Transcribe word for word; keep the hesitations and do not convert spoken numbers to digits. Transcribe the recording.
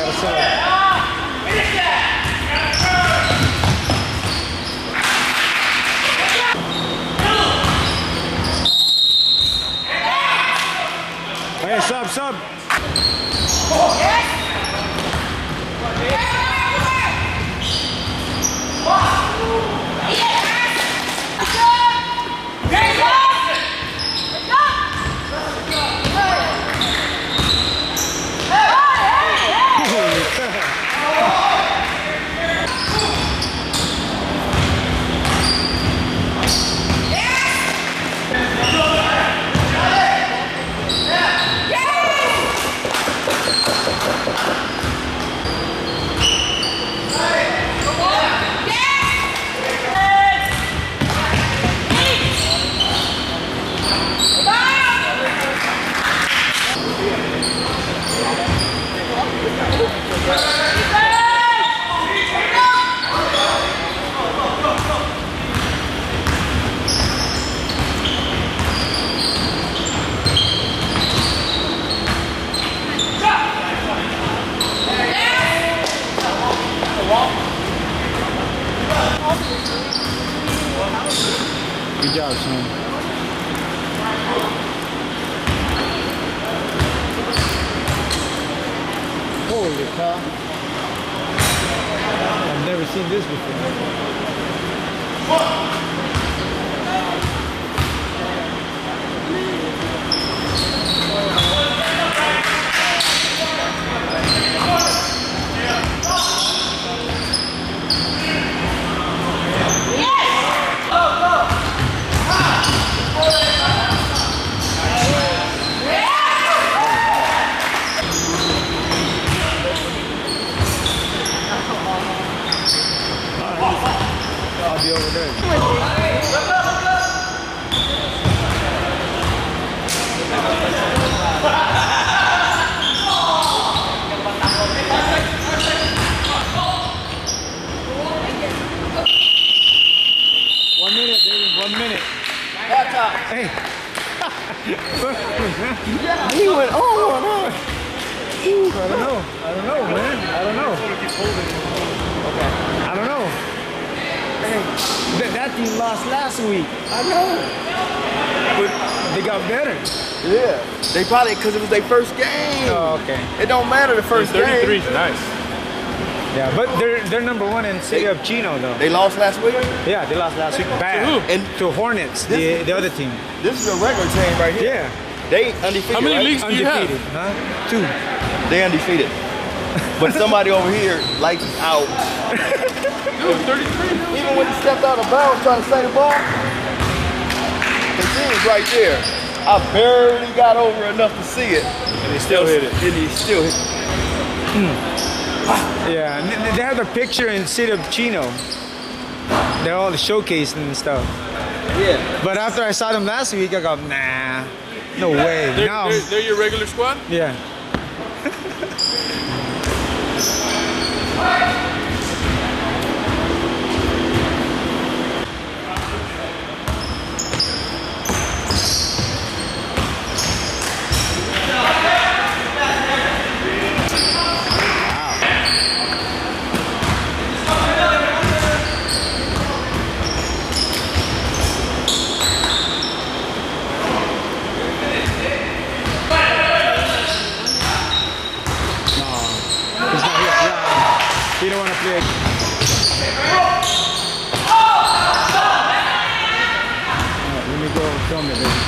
got a sub. Hey, sub, sub. Good job, son. Holy cow. I've never seen this before. I'll be over there. One minute, baby. One minute. Hey. He went on one, huh? I don't know. I don't know, man. I don't know. Okay. I don't know. Hey, that, that team lost last week. I know. But they got better. Yeah. They probably, because it was their first game. Oh, okay. It don't matter the first game. thirty-three is nice. Yeah, but they're they're number one in City of Chino, though. They lost last week? Yeah, they lost last week. Bad. To who? And to Hornets, the, the other team. This is a regular team right here. Yeah. They undefeated, How many right? leagues do you have? Undefeated, huh? Two. They undefeated. But somebody over here lights us out. Dude, thirty-three. Even when he stepped out of bounds trying to say the ball, his team was right there. I barely got over enough to see it. And he still hit it. And he still hit it. Yeah, and they have the picture in City of Chino. They're all showcased and stuff. Yeah. But after I saw them last week, I go, nah, no way. They're, now, they're, they're your regular squad? yeah. You don't want to play. Right, let me go film it, baby.